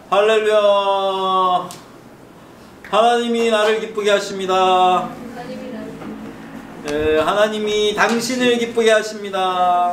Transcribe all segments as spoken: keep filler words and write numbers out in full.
할렐루야. 하나님이 나를 기쁘게 하십니다. 예, 하나님이 당신을 기쁘게 하십니다.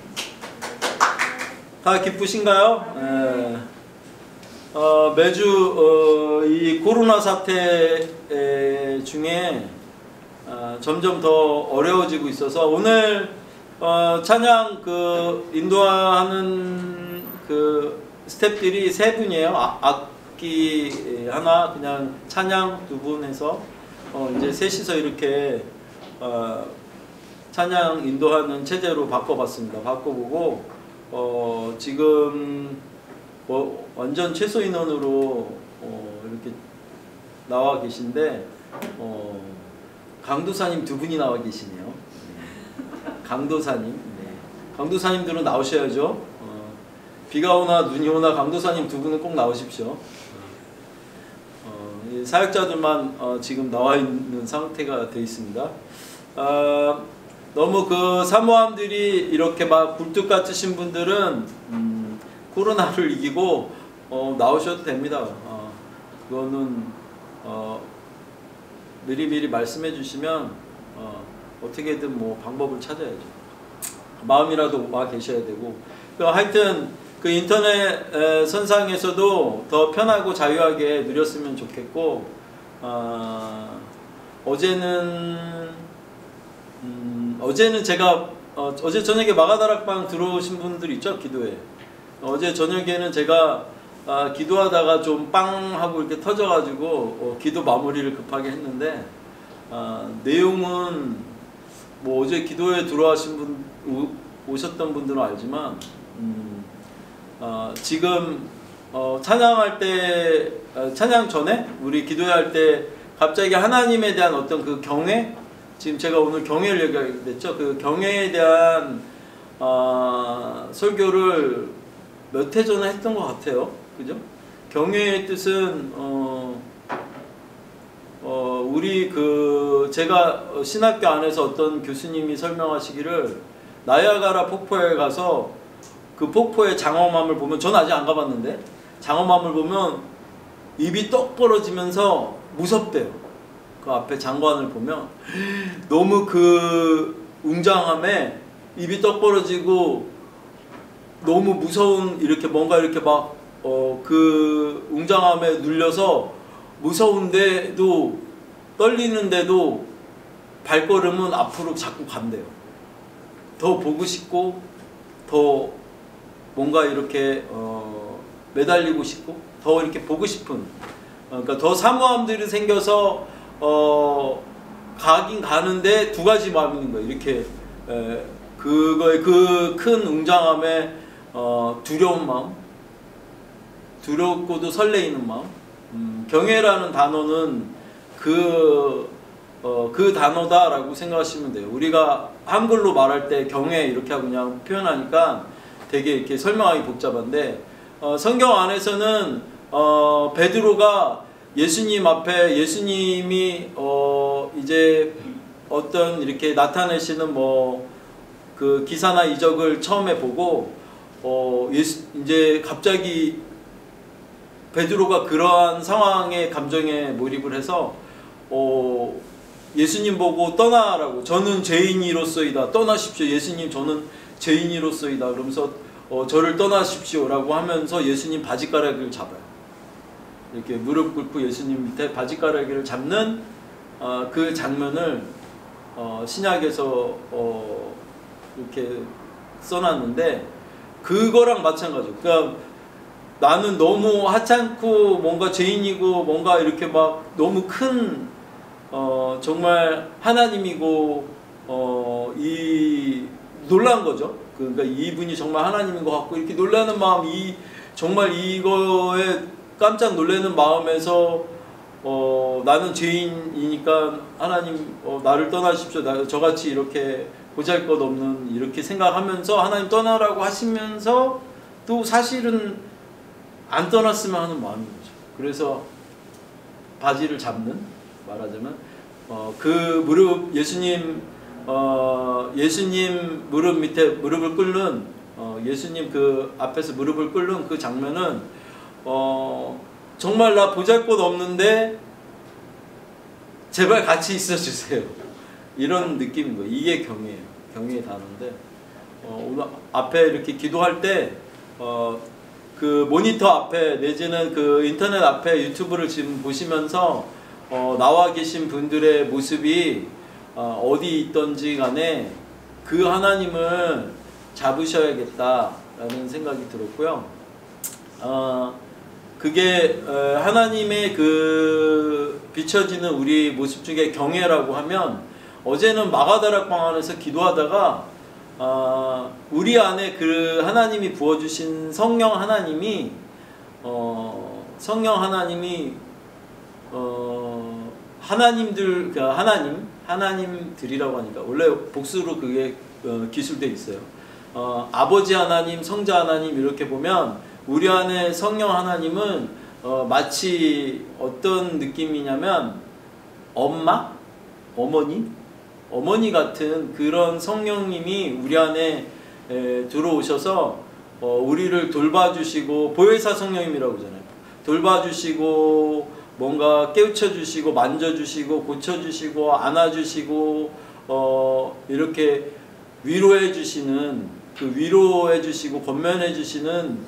다 기쁘신가요? 예. 어, 매주 어, 이 코로나 사태 에, 중에 어, 점점 더 어려워지고 있어서 오늘 어, 찬양 그 인도하는 그 스태프들이 세 분이에요. 아, 악기 하나, 그냥 찬양 두 분 해서 어, 이제 셋이서 이렇게 어, 찬양 인도하는 체제로 바꿔봤습니다. 바꿔보고 어, 지금 뭐 완전 최소 인원으로 어, 이렇게 나와 계신데 어, 강도사님 두 분이 나와 계시네요. 네. 강도사님, 네. 강도사님들은 나오셔야죠. 어, 비가 오나 눈이 오나 강도사님 두 분은 꼭 나오십시오. 어, 사역자들만 어, 지금 나와 있는 상태가 되어 있습니다. 어, 너무 그 사모함들이 이렇게 막 굴뚝 같으신 분들은 음, 코로나를 이기고 어, 나오셔도 됩니다. 어, 그거는 어, 미리미리 말씀해 주시면 어, 어떻게든 뭐 방법을 찾아야죠. 마음이라도 와 계셔야 되고. 그 하여튼 그 인터넷 에, 선상에서도 더 편하고 자유하게 누렸으면 좋겠고, 어, 어제는 음, 어제는 제가 어, 어제 저녁에 마가다락방 들어오신 분들 있죠? 기도회. 어제 저녁에는 제가 아, 기도하다가 좀 빵 하고 이렇게 터져가지고 어, 기도 마무리를 급하게 했는데 아, 내용은 뭐 어제 기도에 들어와신 분 오, 오셨던 분들은 알지만 음, 어, 지금 어, 찬양할 때 어, 찬양 전에 우리 기도할 때 갑자기 하나님에 대한 어떤 그 경외, 지금 제가 오늘 경외를 얘기하게 됐죠. 그 경외에 대한 어, 설교를 몇 해 전에 했던 것 같아요. 그죠? 경외의 뜻은 어, 어, 우리 그 제가 신학교 안에서 어떤 교수님이 설명하시기를 나야가라 폭포에 가서 그 폭포의 장엄함을 보면, 전 아직 안 가봤는데 장엄함을 보면 입이 떡 벌어지면서 무섭대요. 그 앞에 장관을 보면 너무 그 웅장함에 입이 떡 벌어지고 너무 무서운, 이렇게 뭔가 이렇게 막 어, 그 웅장함에 눌려서 무서운데도 떨리는데도 발걸음은 앞으로 자꾸 간대요. 더 보고 싶고 더 뭔가 이렇게 어, 매달리고 싶고 더 이렇게 보고 싶은, 어, 그러니까 더 사모함들이 생겨서 어, 가긴 가는데 두 가지 마음이 있는 거예요. 이렇게 에, 그거의 그 큰 웅장함에 어, 두려운 마음, 두렵고도 설레이는 마음. 음, 경외라는 단어는 그, 어, 그 단어다라고 생각하시면 돼요. 우리가 한글로 말할 때 경외 이렇게 하고 그냥 표현하니까 되게 이렇게 설명하기 복잡한데, 어, 성경 안에서는 어, 베드로가 예수님 앞에, 예수님이 어, 이제 어떤 이렇게 나타내시는 뭐 그 기사나 이적을 처음에 보고 어, 예수, 이제 갑자기 베드로가 그러한 상황의 감정에 몰입을 해서 어, 예수님 보고 떠나라고, 저는 죄인이로소이다, 떠나십시오. 예수님, 저는 죄인이로소이다. 그러면서 어, 저를 떠나십시오 라고 하면서 예수님 바지가락을 잡아요. 이렇게 무릎 꿇고 예수님 밑에 바지가락을 잡는 어, 그 장면을 어, 신약에서 어, 이렇게 써놨는데, 그거랑 마찬가지예요. 그러니까 나는 너무 하찮고 뭔가 죄인이고 뭔가 이렇게 막 너무 큰 어, 정말 하나님이고 어, 이 놀란 거죠. 그러니까 이분이 정말 하나님인 것 같고 이렇게 놀라는 마음, 이 정말 이거에 깜짝 놀라는 마음에서 어, 나는 죄인이니까 하나님 어, 나를 떠나십시오. 나, 저같이 이렇게 보잘것없는 이렇게 생각하면서 하나님 떠나라고 하시면서 또 사실은 안 떠났으면 하는 마음인 거죠. 그래서 바지를 잡는, 말하자면 어, 그 무릎, 예수님 어, 예수님 무릎 밑에 무릎을 꿇는 어, 예수님 그 앞에서 무릎을 꿇는 그 장면은 어, 정말 나 보잘것 없는데 제발 같이 있어주세요. 이런 느낌인 거예요. 이게 경외예요. 경외의 단어인데 어, 오늘 앞에 이렇게 기도할 때 어, 그 모니터 앞에 내지는 그 인터넷 앞에 유튜브를 지금 보시면서 어, 나와 계신 분들의 모습이 어, 어디 있던지 간에 그 하나님을 잡으셔야겠다라는 생각이 들었고요. 어, 그게 어, 하나님의 그 비춰지는 우리 모습 중에 경외라고 하면 어제는 마가다락방 안에서 기도하다가 어, 우리 안에 그 하나님이 부어주신 성령 하나님이 어, 성령 하나님이 어, 하나님들 그 하나님 하나님들이라고 하니까 원래 복수로 그게 어, 기술되어 있어요. 어, 아버지 하나님, 성자 하나님 이렇게 보면 우리 안에 성령 하나님은 어, 마치 어떤 느낌이냐면 엄마, 어머니, 어머니 같은 그런 성령님이 우리 안에 에, 들어오셔서 어, 우리를 돌봐주시고 보혜사 성령님이라고 하잖아요. 돌봐주시고 뭔가 깨우쳐주시고 만져주시고 고쳐주시고 안아주시고 어, 이렇게 위로해주시는 그 위로해주시고 권면해주시는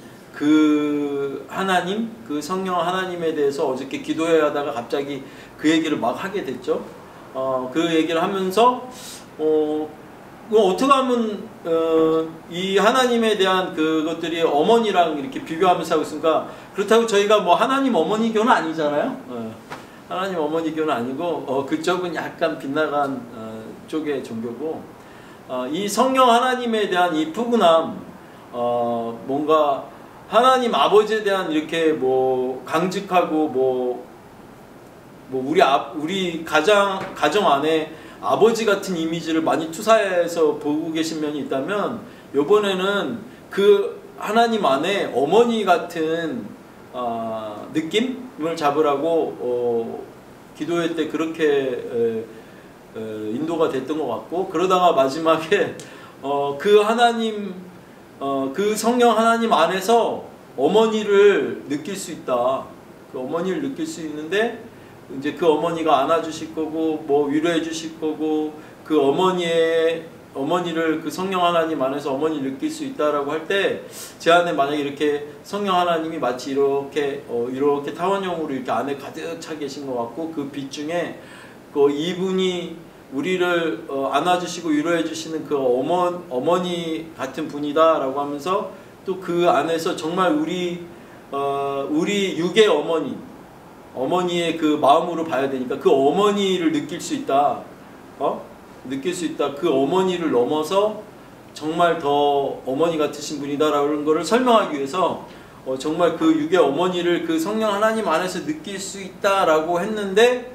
그 하나님, 그 성령 하나님에 대해서 어저께 기도해야 하다가 갑자기 그 얘기를 막 하게 됐죠. 어, 그 얘기를 하면서 어, 어떻게 하면 어, 이 하나님에 대한 그것들이 어머니랑 이렇게 비교하면서 하고 있으니까 그렇다고 저희가 뭐 하나님 어머니 교는 아니잖아요. 어, 하나님 어머니 교는 아니고 어, 그쪽은 약간 빗나간 어, 쪽의 종교고 어, 이 성령 하나님에 대한 이 푸근함 어, 뭔가 하나님 아버지에 대한 이렇게 뭐 강직하고 뭐 뭐 우리 아, 우리 가정 가정 안에 아버지 같은 이미지를 많이 투사해서 보고 계신 면이 있다면 이번에는 그 하나님 안에 어머니 같은 어, 느낌을 잡으라고 어, 기도회 때 그렇게 에, 에, 인도가 됐던 것 같고 그러다가 마지막에 어, 그 하나님 어, 그 성령 하나님 안에서 어머니를 느낄 수 있다. 그 어머니를 느낄 수 있는데 이제 그 어머니가 안아주실 거고 뭐 위로해 주실 거고 그 어머니의 어머니를 그 성령 하나님 안에서 어머니를 느낄 수 있다라고 할 때 제 안에 만약에 이렇게 성령 하나님이 마치 이렇게 어, 이렇게 타원형으로 이렇게 안에 가득 차 계신 것 같고 그 빛 중에 그 이분이 우리를 어, 안아주시고 위로해 주시는 그 어머, 어머니 같은 분이다라고 하면서 또 그 안에서 정말 우리 어, 우리 육의 어머니 어머니의 그 마음으로 봐야 되니까 그 어머니를 느낄 수 있다. 어? 느낄 수 있다. 그 어머니를 넘어서 정말 더 어머니 같으신 분이다라는 것을 설명하기 위해서 어, 정말 그 육의 어머니를 그 성령 하나님 안에서 느낄 수 있다라고 했는데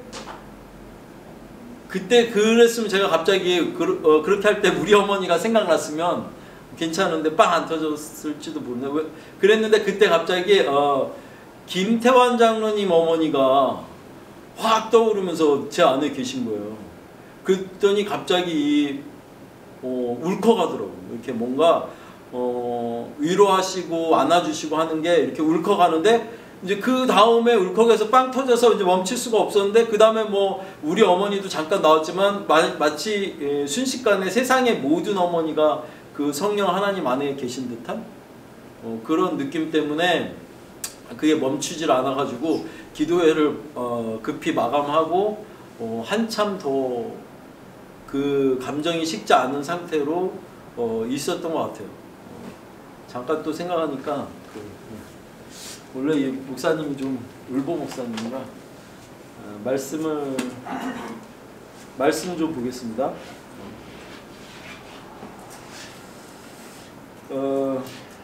그때 그랬으면 제가 갑자기 그, 어, 그렇게 할 때 우리 어머니가 생각났으면 괜찮은데 빵 안 터졌을지도 모르네. 왜? 그랬는데 그때 갑자기 어, 김태환 장로님 어머니가 확 떠오르면서 제 안에 계신 거예요. 그랬더니 갑자기 어, 울컥하더라고요. 이렇게 뭔가 어, 위로하시고 안아주시고 하는 게 이렇게 울컥하는데 이제 그 다음에 울컥해서 빵 터져서 이제 멈출 수가 없었는데 그 다음에 뭐 우리 어머니도 잠깐 나왔지만 마, 마치 예, 순식간에 세상의 모든 어머니가 그 성령 하나님 안에 계신 듯한 어, 그런 느낌 때문에 그게 멈추질 않아가지고 기도회를 어, 급히 마감하고 어, 한참 더 그 감정이 식지 않은 상태로 어, 있었던 것 같아요. 어, 잠깐 또 생각하니까 그, 원래 이 목사님이 좀 울보 목사님이라 어, 말씀을 말씀 좀 보겠습니다. 어,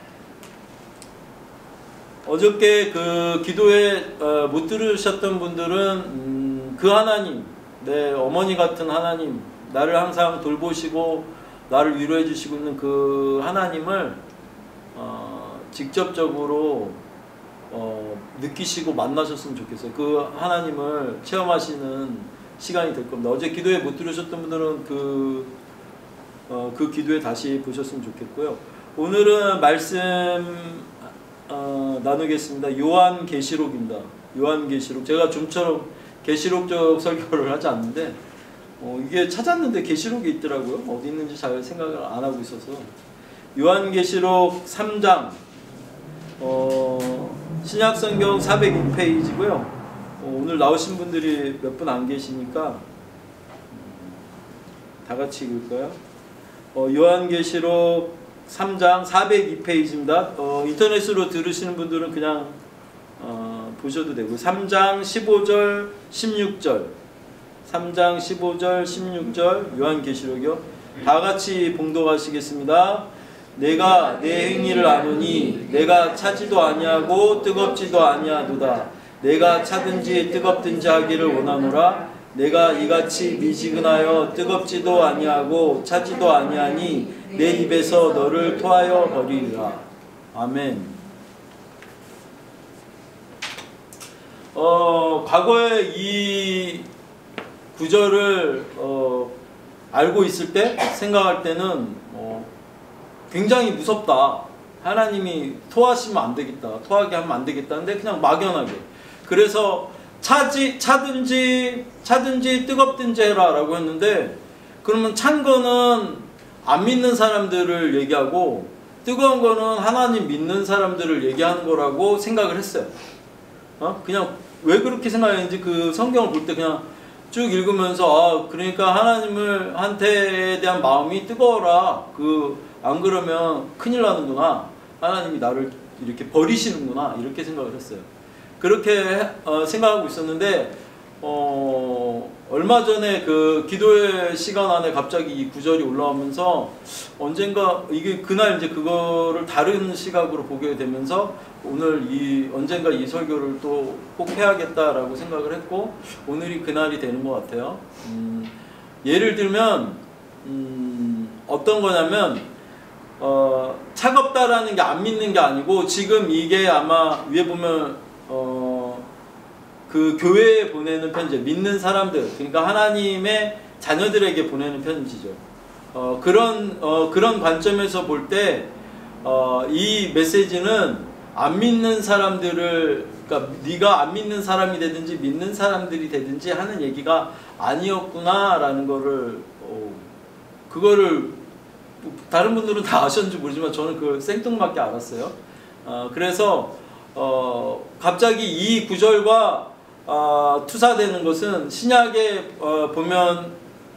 어저께 그 기도회 어, 못 들으셨던 분들은 음, 그 하나님, 내 어머니 같은 하나님, 나를 항상 돌보시고 나를 위로해 주시고 있는 그 하나님을 어, 직접적으로 어, 느끼시고 만나셨으면 좋겠어요. 그 하나님을 체험하시는 시간이 될 겁니다. 어제 기도회 못 들으셨던 분들은 그, 어, 그 기도회 다시 보셨으면 좋겠고요. 오늘은 말씀 어, 나누겠습니다. 요한계시록입니다. 요한계시록. 제가 좀처럼 계시록적 설교를 하지 않는데 어, 이게 찾았는데 계시록이 있더라고요. 어디 있는지 잘 생각을 안 하고 있어서. 요한계시록 삼 장 어, 신약성경 사백이 페이지고요. 어, 오늘 나오신 분들이 몇 분 안 계시니까 다 같이 읽을까요? 어, 요한계시록 삼 장 사백이 페이지입니다. 어, 인터넷으로 들으시는 분들은 그냥 어, 보셔도 되고 삼 장 십오 절 십육 절 삼 장 십오 절 십육 절 요한계시록이요. 다 같이 봉독하시겠습니다. 내가 내 행위를 아노니 내가 차지도 아니하고 뜨겁지도 아니하도다. 내가 차든지 뜨겁든지 하기를 원하노라. 내가 이같이 미지근하여 뜨겁지도 아니하고 차지도 아니하니 내 입에서 너를 토하여 버리리라. 아멘. 어, 과거에 이 구절을 어, 알고 있을 때, 생각할 때는 어, 굉장히 무섭다. 하나님이 토하시면 안 되겠다. 토하게 하면 안 되겠다는데 그냥 막연하게. 그래서 차지, 차든지 차든지 뜨겁든지 해라 라고 했는데, 그러면 찬 거는 안 믿는 사람들을 얘기하고 뜨거운 거는 하나님 믿는 사람들을 얘기하는 거라고 생각을 했어요. 어? 그냥 왜 그렇게 생각했는지 그 성경을 볼 때 그냥 쭉 읽으면서 아, 그러니까 하나님을 한테에 대한 마음이 뜨거워라. 그 안 그러면 큰일 나는구나. 하나님이 나를 이렇게 버리시는구나. 이렇게 생각을 했어요. 그렇게 어, 생각하고 있었는데 어, 얼마 전에 그 기도의 시간 안에 갑자기 이 구절이 올라오면서 언젠가 이게 그날 이제 그거를 다른 시각으로 보게 되면서 오늘 이 언젠가 이 설교를 또 꼭 해야겠다라고 생각을 했고 오늘이 그날이 되는 것 같아요. 음, 예를 들면 음, 어떤 거냐면 어, 차갑다라는 게 안 믿는 게 아니고 지금 이게 아마 위에 보면 어, 그 교회에 보내는 편지, 믿는 사람들, 그러니까 하나님의 자녀들에게 보내는 편지죠. 어, 그런 어, 그런 관점에서 볼 때 어, 이 메시지는 안 믿는 사람들을, 그러니까 네가 안 믿는 사람이 되든지 믿는 사람들이 되든지 하는 얘기가 아니었구나라는 거를 어, 그거를 다른 분들은 다 아셨는지 모르지만 저는 그걸 생뚱맞게 알았어요. 어, 그래서 어, 갑자기 이 구절과 어, 투사되는 것은 신약에 어, 보면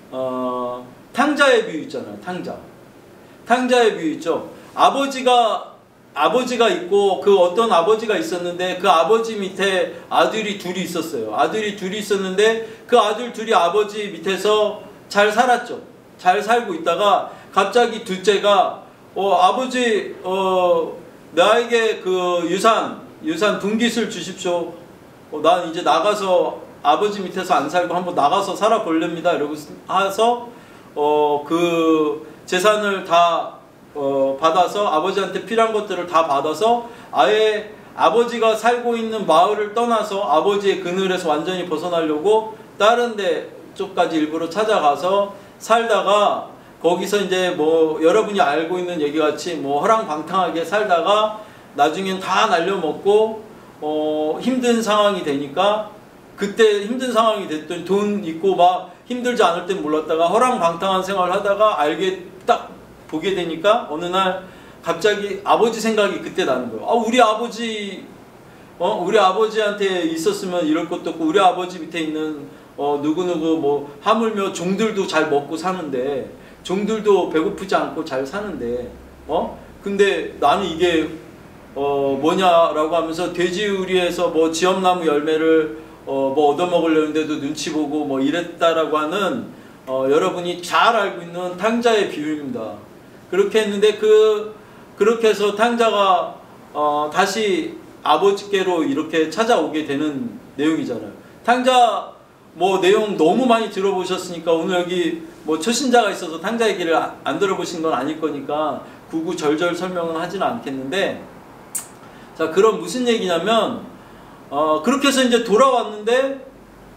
어, 탕자의 비유 있잖아요. 탕자. 탕자의 비유 있죠. 아버지가 아버지가 있고 그 어떤 아버지가 있었는데 그 아버지 밑에 아들이 둘이 있었어요. 아들이 둘이 있었는데 그 아들 둘이 아버지 밑에서 잘 살았죠. 잘 살고 있다가 갑자기 둘째가 어, 아버지 어, 나에게 그 유산 유산 분깃을 주십시오. 어, 난 이제 나가서 아버지 밑에서 안 살고 한번 나가서 살아보렵니다. 이러고 해서 어, 그 재산을 다 어, 받아서 아버지한테 필요한 것들을 다 받아서 아예 아버지가 살고 있는 마을을 떠나서 아버지의 그늘에서 완전히 벗어나려고 다른 데 쪽까지 일부러 찾아가서 살다가 거기서 이제 뭐 여러분이 알고 있는 얘기같이 뭐 허랑방탕하게 살다가 나중엔 다 날려먹고 어 힘든 상황이 되니까 그때 힘든 상황이 됐더니 돈 있고 막 힘들지 않을 땐 몰랐다가 허랑방탕한 생활을 하다가 알게 딱 보게 되니까 어느 날 갑자기 아버지 생각이 그때 나는 거예요. 아 우리 아버지 어 우리 아버지한테 있었으면 이럴 것도 없고 우리 아버지 밑에 있는 어 누구누구 뭐 하물며 종들도 잘 먹고 사는데 종들도 배고프지 않고 잘 사는데 어 근데 나는 이게 어 뭐냐라고 하면서 돼지우리에서 뭐 지엄나무 열매를 어 뭐 얻어먹으려는데도 눈치 보고 뭐 이랬다라고 하는 어 여러분이 잘 알고 있는 탕자의 비유입니다. 그렇게 했는데 그 그렇게 해서 탕자가 어 다시 아버지께로 이렇게 찾아오게 되는 내용이잖아요. 탕자 뭐 내용 너무 많이 들어보셨으니까 오늘 여기 뭐 초신자가 있어서 탕자 얘기를 안 들어보신 건 아닐 거니까 구구절절 설명은 하지는 않겠는데, 자 그럼 무슨 얘기냐면 어 그렇게 해서 이제 돌아왔는데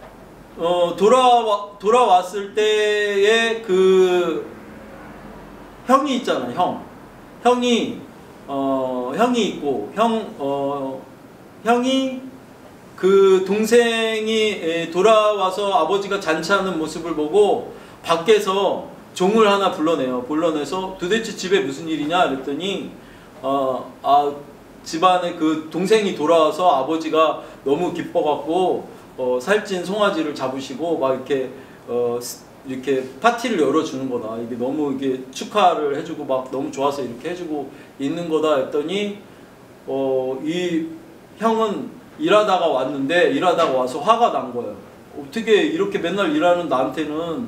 어 돌아와 돌아왔을 때의 그 형이 있잖아요. 형 형이 어, 형이 있고 형 어, 형이 그 동생이 돌아와서 아버지가 잔치하는 모습을 보고 밖에서 종을 하나 불러내요. 불러내서 도대체 집에 무슨 일이냐 그랬더니 어, 아, 집안에 그 동생이 돌아와서 아버지가 너무 기뻐갖고 어, 살찐 송아지를 잡으시고 막 이렇게 어, 이렇게 파티를 열어주는 거다. 이게 너무 이게 축하를 해주고 막 너무 좋아서 이렇게 해주고 있는 거다 했더니 어, 이 형은 일하다가 왔는데 일하다가 와서 화가 난 거예요. 어떻게 이렇게 맨날 일하는 나한테는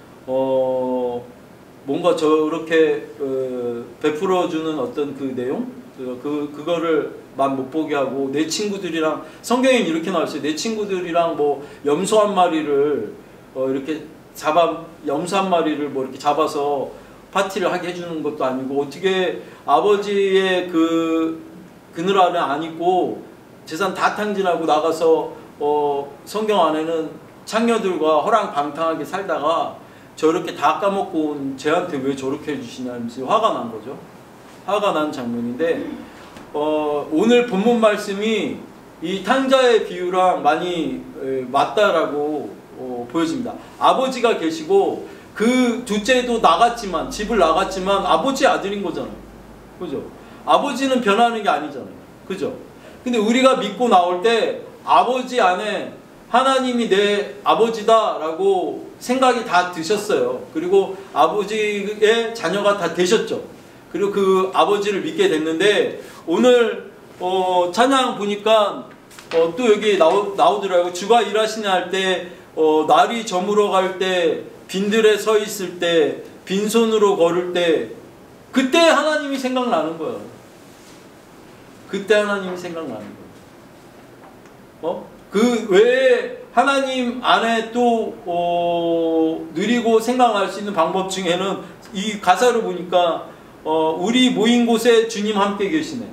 어, 뭔가 저렇게 어, 베풀어주는 어떤 그 내용? 그, 그, 그거를 만 못 보게 하고 내 친구들이랑 성경에는 이렇게 나왔어요. 내 친구들이랑 뭐 염소 한 마리를 어, 이렇게 잡아 염소 한 마리를 뭐 이렇게 잡아서 파티를 하게 해주는 것도 아니고 어떻게 아버지의 그 그늘 아래 안 있고 재산 다 탕진하고 나가서 어, 성경 안에는 창녀들과 허랑방탕하게 살다가 저렇게 다 까먹고 온 쟤한테 왜 저렇게 해주시냐 하면서 화가 난 거죠. 화가 난 장면인데 어, 오늘 본문 말씀이 이 탕자의 비유랑 많이 에, 맞다라고 어, 보여집니다. 아버지가 계시고 그 둘째도 나갔지만 집을 나갔지만 아버지 아들인 거잖아요. 그죠? 아버지는 변하는 게 아니잖아요. 그죠? 근데 우리가 믿고 나올 때 아버지 안에 하나님이 내 아버지다라고 생각이 다 드셨어요. 그리고 아버지의 자녀가 다 되셨죠. 그리고 그 아버지를 믿게 됐는데 오늘 어, 찬양 보니까 어, 또 여기 나오, 나오더라고요. 주가 일하시냐 할 때 어, 날이 저물어 갈 때 빈들에 서 있을 때 빈손으로 걸을 때 그때 하나님이 생각나는 거예요. 그때 하나님이 생각나는 거예요. 어? 그 외에 하나님 안에 또 어, 누리고 생각할 수 있는 방법 중에는 이 가사를 보니까 어, 우리 모인 곳에 주님 함께 계시네.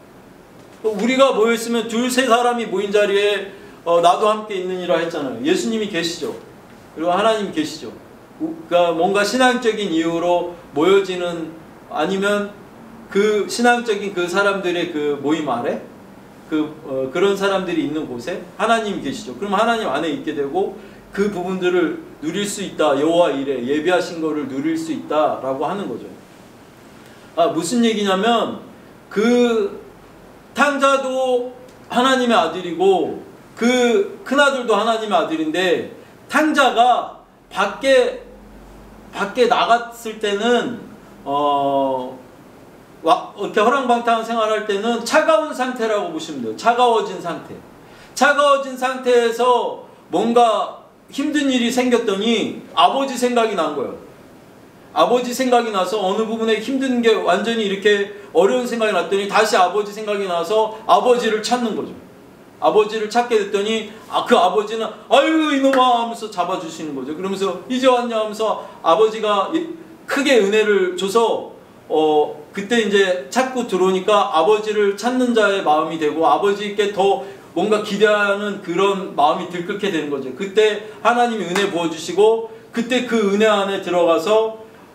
우리가 모였으면 둘, 세 사람이 모인 자리에 어, 나도 함께 있느니라 했잖아요. 예수님이 계시죠. 그리고 하나님 계시죠. 그러니까 뭔가 신앙적인 이유로 모여지는 아니면 그 신앙적인 그 사람들의 그 모임 아래 그 어, 그런 사람들이 있는 곳에 하나님이 계시죠. 그럼 하나님 안에 있게 되고 그 부분들을 누릴 수 있다. 여호와 이레 예비하신 거를 누릴 수 있다라고 하는 거죠. 아, 무슨 얘기냐면 그 탕자도 하나님의 아들이고 그 큰아들도 하나님의 아들인데 탕자가 밖에 밖에 나갔을 때는 어 와, 이렇게 허랑방탕한 생활할 때는 차가운 상태라고 보시면 돼요. 차가워진 상태. 차가워진 상태에서 뭔가 힘든 일이 생겼더니 아버지 생각이 난 거예요. 아버지 생각이 나서 어느 부분에 힘든 게 완전히 이렇게 어려운 생각이 났더니 다시 아버지 생각이 나서 아버지를 찾는 거죠. 아버지를 찾게 됐더니 아, 그 아버지는 아유 이놈아 하면서 잡아주시는 거죠. 그러면서 이제 왔냐 하면서 아버지가 크게 은혜를 줘서 어, 그때 이제 찾고 들어오니까 아버지를 찾는 자의 마음이 되고 아버지께 더 뭔가 기대하는 그런 마음이 들끓게 되는 거죠. 그때 하나님이 은혜 부어주시고 그때 그 은혜 안에 들어가서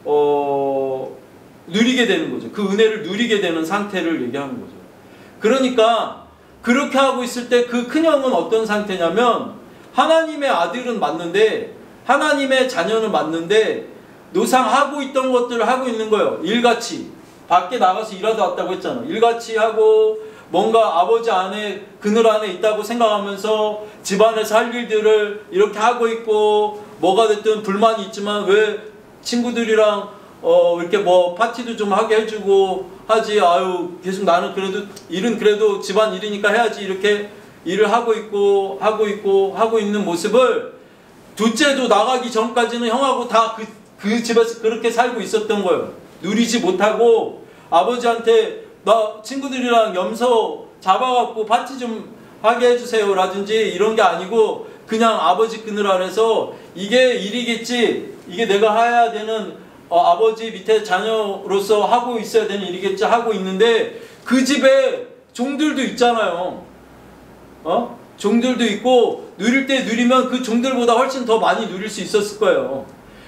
어, 누리게 되는 거죠. 그 은혜를 누리게 되는 상태를 얘기하는 거죠. 그러니까 그렇게 하고 있을 때 그 큰형은 어떤 상태냐면 하나님의 아들은 맞는데 하나님의 자녀는 맞는데 노상 하고 있던 것들을 하고 있는 거예요. 일같이 밖에 나가서 일하다 왔다고 했잖아. 일같이 하고 뭔가 아버지 안에 그늘 안에 있다고 생각하면서 집안에서 할 일들을 이렇게 하고 있고 뭐가 됐든 불만이 있지만 왜 친구들이랑 어 이렇게 뭐 파티도 좀 하게 해주고 하지. 아유 계속 나는 그래도 일은 그래도 집안 일이니까 해야지. 이렇게 일을 하고 있고 하고 있고 하고 있는 모습을 둘째도 나가기 전까지는 형하고 다 그 그 집에서 그렇게 살고 있었던 거예요. 누리지 못하고 아버지한테 나 친구들이랑 염소 잡아갖고 파티 좀 하게 해주세요 라든지 이런 게 아니고 그냥 아버지 그늘 아래서 이게 일이겠지, 이게 내가 해야 되는 어, 아버지 밑에 자녀로서 하고 있어야 되는 일이겠지 하고 있는데 그 집에 종들도 있잖아요. 어? 종들도 있고 누릴 때 누리면 그 종들보다 훨씬 더 많이 누릴 수 있었을 거예요.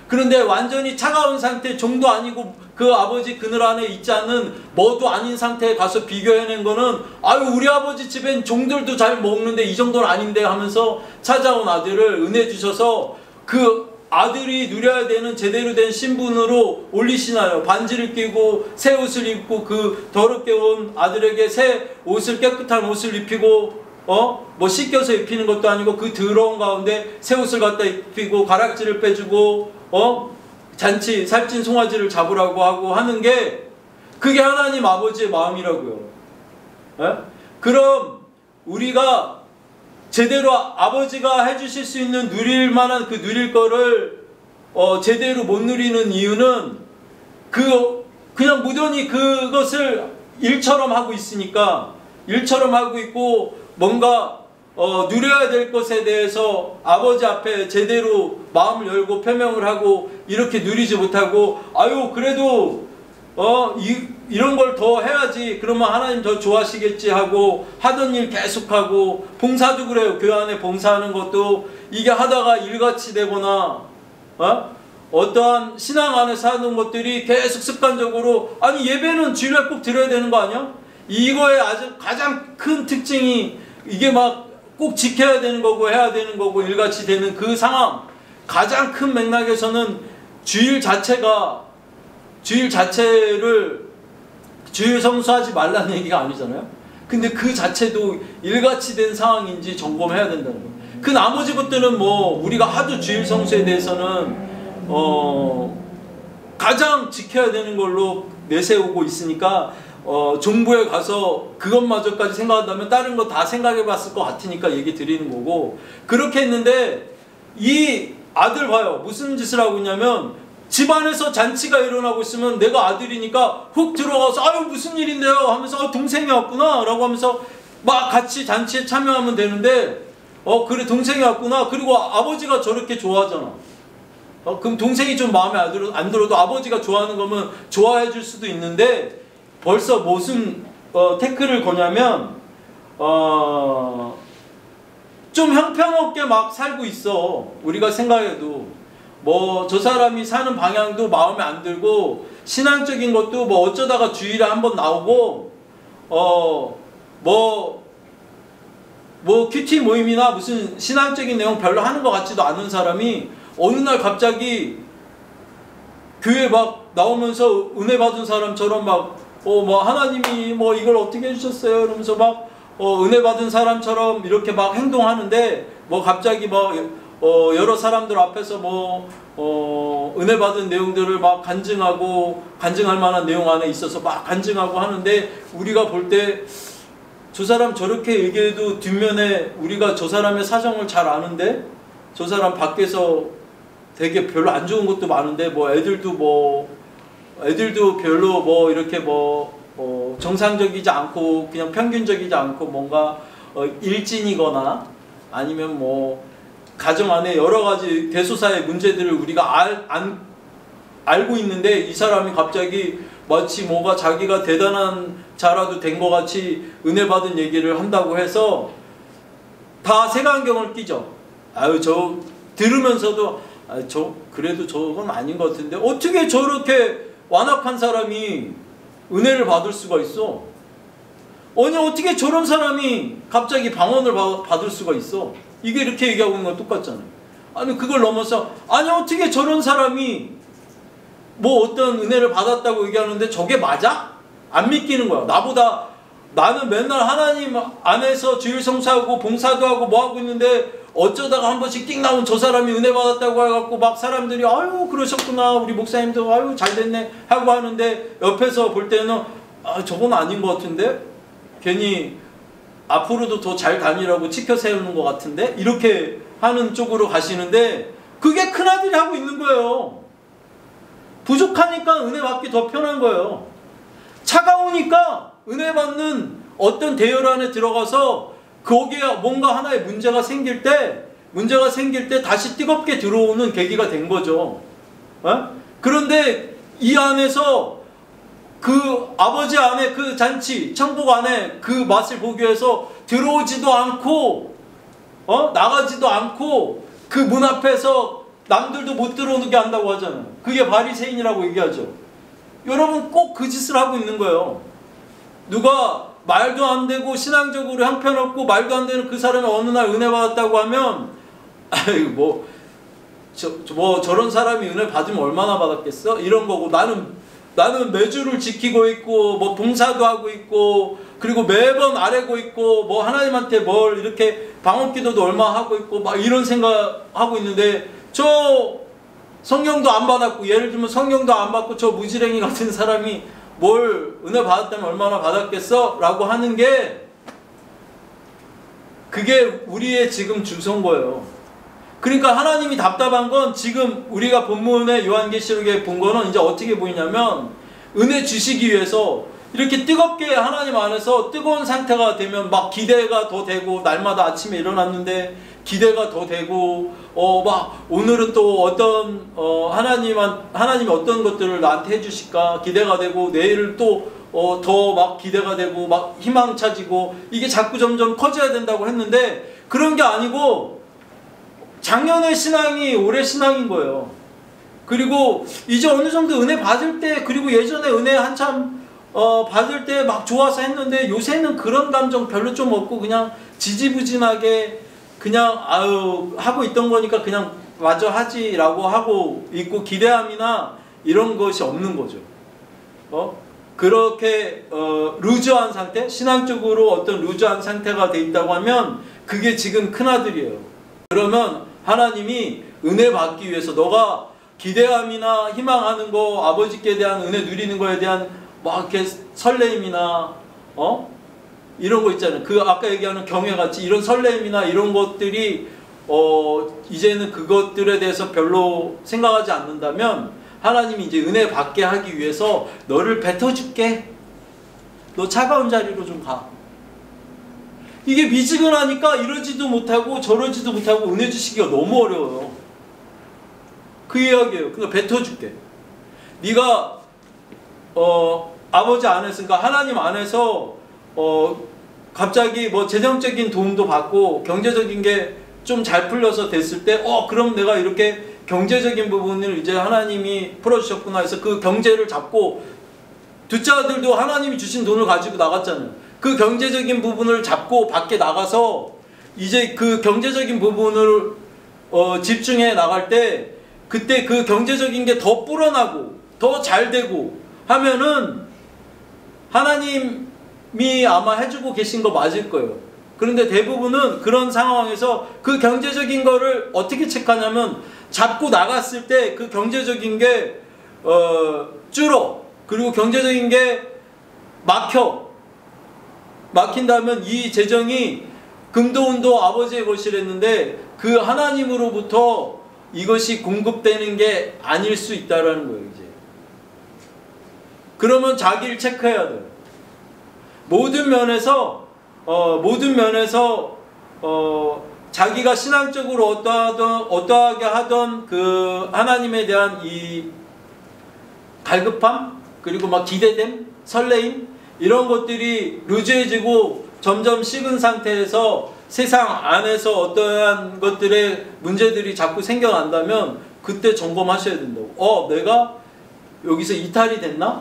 그런데 완전히 차가운 상태, 종도 아니고 그 아버지 그늘 안에 있지 않는 뭐도 아닌 상태에 가서 비교해낸 거는, 아유 우리 아버지 집엔 종들도 잘 먹는데 이 정도는 아닌데 하면서 찾아온 아들을 은혜 주셔서 그 아들이 누려야 되는 제대로 된 신분으로 올리시나요? 반지를 끼고 새 옷을 입고 그 더럽게 온 아들에게 새 옷을, 깨끗한 옷을 입히고, 어? 뭐 씻겨서 입히는 것도 아니고 그 더러운 가운데 새 옷을 갖다 입히고 가락지를 빼주고, 어? 잔치 살찐 송아지를 잡으라고 하고 하는 게, 그게 하나님 아버지의 마음이라고요. 에? 그럼 우리가 제대로 아버지가 해주실 수 있는 누릴 만한 그 누릴 거를 어 제대로 못 누리는 이유는 그 그냥 무던히 그것을 일처럼 하고 있으니까, 일처럼 하고 있고 뭔가 어 누려야 될 것에 대해서 아버지 앞에 제대로 마음을 열고 표명을 하고 이렇게 누리지 못하고, 아유 그래도 어 이, 이런 걸 더 해야지, 그러면 하나님 더 좋아하시겠지 하고 하던 일 계속하고, 봉사도 그래요. 교회 안에 봉사하는 것도 이게 하다가 일같이 되거나, 어? 어떠한 신앙 안에서 하는 것들이 계속 습관적으로, 아니 예배는 주일날 꼭 드려야 되는 거 아니야? 이거의 아주 가장 큰 특징이 이게 막 꼭 지켜야 되는 거고 해야 되는 거고 일같이 되는 그 상황, 가장 큰 맥락에서는 주일 자체가, 주일 자체를 주일 성수하지 말라는 얘기가 아니잖아요. 근데 그 자체도 일같이 된 상황인지 점검해야 된다는 거예요. 그 나머지 것들은 뭐 우리가 하도 주일 성수에 대해서는 어 가장 지켜야 되는 걸로 내세우고 있으니까, 어 정부에 가서 그것마저까지 생각한다면 다른 거 다 생각해 봤을 것 같으니까 얘기 드리는 거고, 그렇게 했는데 이 아들 봐요. 무슨 짓을 하고 있냐면, 집안에서 잔치가 일어나고 있으면 내가 아들이니까 훅 들어가서 아유 무슨 일인데요 하면서, 어, 동생이 왔구나 라고 하면서 막 같이 잔치에 참여하면 되는데, 어 그래 동생이 왔구나, 그리고 아버지가 저렇게 좋아하잖아. 어 그럼 동생이 좀 마음에 안, 들어, 안 들어도 아버지가 좋아하는 거면 좋아해 줄 수도 있는데, 벌써 무슨 어, 태클을 거냐면 어, 좀 형편없게 막 살고 있어. 우리가 생각해도 뭐 저 사람이 사는 방향도 마음에 안 들고, 신앙적인 것도 뭐 어쩌다가 주일에 한번 나오고, 어 뭐 뭐 큐티 모임이나 무슨 신앙적인 내용 별로 하는 것 같지도 않은 사람이 어느 날 갑자기 교회 막 나오면서 은혜 받은 사람처럼 막 어 뭐 하나님이 뭐 이걸 어떻게 해주셨어요 이러면서 막 어 은혜 받은 사람처럼 이렇게 막 행동하는데, 뭐 갑자기 뭐 어 여러 사람들 앞에서 뭐 어 은혜 받은 내용들을 막 간증하고, 간증할 만한 내용 안에 있어서 막 간증하고 하는데, 우리가 볼 때 저 사람 저렇게 얘기해도 뒷면에 우리가 저 사람의 사정을 잘 아는데, 저 사람 밖에서 되게 별로 안 좋은 것도 많은데, 뭐 애들도 뭐 애들도 별로 뭐 이렇게 뭐 어 정상적이지 않고 그냥 평균적이지 않고 뭔가 어 일진이거나 아니면 뭐 가정 안에 여러 가지 대소사의 문제들을 우리가 알, 안, 알고 있는데, 이 사람이 갑자기 마치 뭐가 자기가 대단한 자라도 된 것 같이 은혜 받은 얘기를 한다고 해서 다 색안경을 끼죠. 아유 저 들으면서도 아, 저 그래도 저건 아닌 것 같은데 어떻게 저렇게 완악한 사람이 은혜를 받을 수가 있어? 아니 어떻게 저런 사람이 갑자기 방언을 받을 수가 있어? 이게 이렇게 얘기하고 있는 건 똑같잖아요. 아니 그걸 넘어서 아니 어떻게 저런 사람이 뭐 어떤 은혜를 받았다고 얘기하는데 저게 맞아? 안 믿기는 거야. 나보다 나는 맨날 하나님 안에서 주일 성사하고 봉사도 하고 뭐 하고 있는데, 어쩌다가 한 번씩 띵 나온 저 사람이 은혜 받았다고 해갖고 막 사람들이 아유 그러셨구나 우리 목사님도 아유 잘됐네 하고 하는데, 옆에서 볼 때는 아 저건 아닌 것 같은데, 괜히 앞으로도 더 잘 다니라고 치켜 세우는 것 같은데, 이렇게 하는 쪽으로 가시는데, 그게 큰아들이 하고 있는 거예요. 부족하니까 은혜 받기 더 편한 거예요. 차가우니까 은혜 받는 어떤 대열 안에 들어가서 거기에 뭔가 하나의 문제가 생길 때, 문제가 생길 때 다시 뜨겁게 들어오는 계기가 된 거죠. 어? 그런데 이 안에서 그 아버지 안에 그 잔치, 천국 안에 그 맛을 보기 위해서 들어오지도 않고, 어? 나가지도 않고, 그 문 앞에서 남들도 못 들어오게 한다고 하잖아요. 그게 바리새인이라고 얘기하죠. 여러분 꼭 그 짓을 하고 있는 거예요. 누가 말도 안 되고 신앙적으로 형편없고 말도 안 되는 그 사람이 어느 날 은혜 받았다고 하면 아이고 뭐, 저, 뭐 저런 사람이 은혜 받으면 얼마나 받았겠어? 이런 거고 나는 나는 매주를 지키고 있고 뭐 봉사도 하고 있고 그리고 매번 아뢰고 있고 뭐 하나님한테 뭘 이렇게 방언기도도 얼마 하고 있고 막 이런 생각하고 있는데 저 성령도 안 받았고 예를 들면 성령도 안 받고 저 무지랭이 같은 사람이 뭘 은혜 받았다면 얼마나 받았겠어? 라고 하는 게 그게 우리의 지금 주소인 거예요. 그러니까 하나님이 답답한 건 지금 우리가 본문의 요한계시록에 본 거는 이제 어떻게 보이냐면 은혜 주시기 위해서 이렇게 뜨겁게 하나님 안에서 뜨거운 상태가 되면 막 기대가 더 되고 날마다 아침에 일어났는데 기대가 더 되고 어 막 오늘은 또 어떤 어 하나님 하나님이 어떤 것들을 나한테 해주실까 기대가 되고 내일을 또 어 더 막 기대가 되고 막 희망 차지고 이게 자꾸 점점 커져야 된다고 했는데 그런 게 아니고 작년의 신앙이 올해 신앙인 거예요. 그리고 이제 어느 정도 은혜 받을 때 그리고 예전에 은혜 한참 어 받을 때 막 좋아서 했는데 요새는 그런 감정 별로 좀 없고 그냥 지지부진하게 그냥 아유 하고 있던 거니까 그냥 마저 하지라고 하고 있고 기대함이나 이런 것이 없는 거죠. 어 그렇게 어 루즈한 상태, 신앙적으로 어떤 루즈한 상태가 돼 있다고 하면 그게 지금 큰 아들이에요. 그러면 하나님이 은혜 받기 위해서 너가 기대함이나 희망하는 거 아버지께 대한 은혜 누리는 거에 대한 막 이렇게 설레임이나 어 이런 거 있잖아요. 그 아까 얘기하는 경외같이 이런 설렘이나 이런 것들이 어 이제는 그것들에 대해서 별로 생각하지 않는다면 하나님이 이제 은혜 받게 하기 위해서 너를 뱉어줄게. 너 차가운 자리로 좀 가. 이게 미지근하니까 이러지도 못하고 저러지도 못하고 은혜 주시기가 너무 어려워요. 그 이야기예요. 그러니까 뱉어줄게. 네가 어 아버지 안에서 그러니까 하나님 안에서 어 갑자기 뭐 재정적인 도움도 받고 경제적인 게 좀 잘 풀려서 됐을 때 어 그럼 내가 이렇게 경제적인 부분을 이제 하나님이 풀어주셨구나 해서 그 경제를 잡고 둘째 아들도 하나님이 주신 돈을 가지고 나갔잖아요. 그 경제적인 부분을 잡고 밖에 나가서 이제 그 경제적인 부분을 어 집중해 나갈 때 그때 그 경제적인 게 더 불어나고 더 잘 되고 하면은 하나님이 아마 해주고 계신 거 맞을 거예요. 그런데 대부분은 그런 상황에서 그 경제적인 거를 어떻게 체크하냐면 잡고 나갔을 때 그 경제적인 게 어, 줄어. 그리고 경제적인 게 막혀. 막힌다면 이 재정이 금도 은도 아버지의 것이랬는데 그 하나님으로부터 이것이 공급되는 게 아닐 수 있다라는 거예요. 이제. 그러면 자기를 체크해야 돼요. 모든 면에서 어, 모든 면에서 어, 자기가 신앙적으로 어떠하던, 어떠하게 하던 그 하나님에 대한 이 갈급함 그리고 막 기대됨, 설레임 이런 것들이 루즈해지고 점점 식은 상태에서 세상 안에서 어떠한 것들의 문제들이 자꾸 생겨난다면 그때 점검하셔야 된다고. 어, 내가 여기서 이탈이 됐나?